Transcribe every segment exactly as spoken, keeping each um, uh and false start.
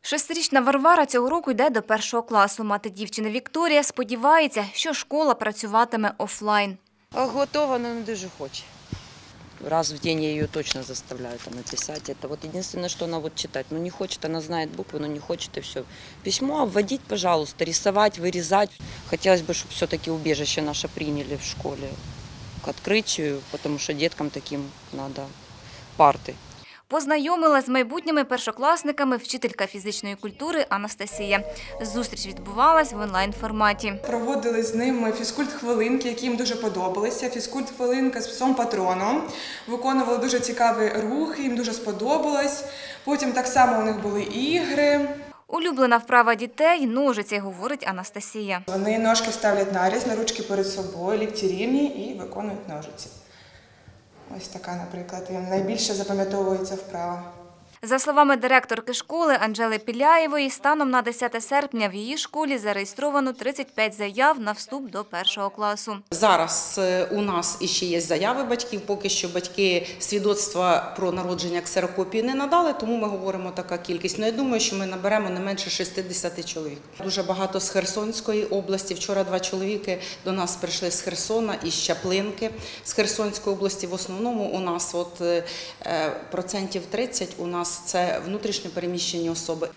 Шестирічна Варвара цього року йде до першого класу. Мати дівчини Вікторія сподівається, що школа працюватиме офлайн. Готова, але не дуже хоче. Раз в день я ее точно заставляю там написать. Это вот единственное, что она вот читать. Ну не хочет, она знает буквы, но не хочет и все. Письмо обводить, пожалуйста, рисовать, вырезать. Хотелось бы, чтобы все-таки убежище наше приняли в школе к открытию, потому что деткам таким надо парты. Познайомила з майбутніми першокласниками вчителька фізичної культури Анастасія. Зустріч відбувалась в онлайн-форматі. Проводили з ними фізкульт-хвилинки, які їм дуже подобалися. Фізкульт-хвилинка з псом-патроном. Виконували дуже цікаві рухи, їм дуже сподобалось. Потім так само у них були ігри. Улюблена вправа дітей – ножиці, говорить Анастасія. Вони ножки ставлять наріз, на ручки перед собою, лікті рівні і виконують ножиці. Ось така, наприклад, їм найбільше запам'ятовується вправа. За словами директорки школи Анжели Піляєвої, станом на десяте серпня в її школі зареєстровано тридцять п'ять заяв на вступ до першого класу. Зараз у нас іще є заяви батьків, поки що батьки свідоцтва про народження ксерокопії не надали, тому ми говоримо така кількість. Ну, я думаю, що ми наберемо не менше шістдесят чоловік. Дуже багато з Херсонської області. Вчора два чоловіки до нас прийшли з Херсона і з Чаплинки. З Херсонської області в основному у нас от, е, процентів тридцять у нас це внутрішньо переміщені особи.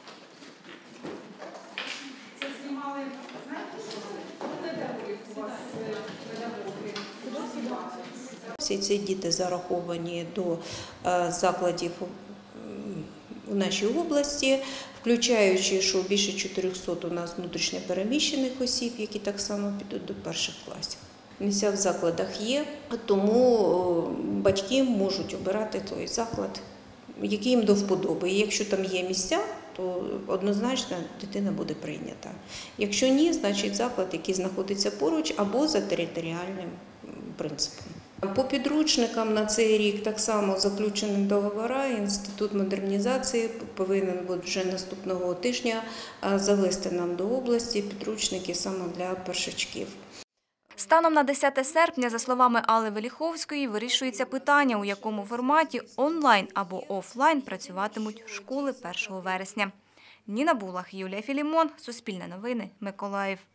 Всі ці діти зараховані до закладів у нашій області, включаючи, що більше чотирьохсот у нас внутрішньо переміщених осіб, які так само підуть до перших класів. Місця в закладах є, тому батьки можуть обирати той заклад, які їм до вподоби. І якщо там є місця, то однозначно дитина буде прийнята. Якщо ні, значить заклад, який знаходиться поруч або за територіальним принципом. По підручникам на цей рік так само заключені договори. Інститут модернізації повинен буде вже наступного тижня завести нам до області підручники саме для першачків. Станом на десяте серпня, за словами Алли Веліховської, вирішується питання, у якому форматі онлайн або офлайн працюватимуть школи першого вересня. Ніна Булах, Юлія Філімон, Суспільне новини, Миколаїв.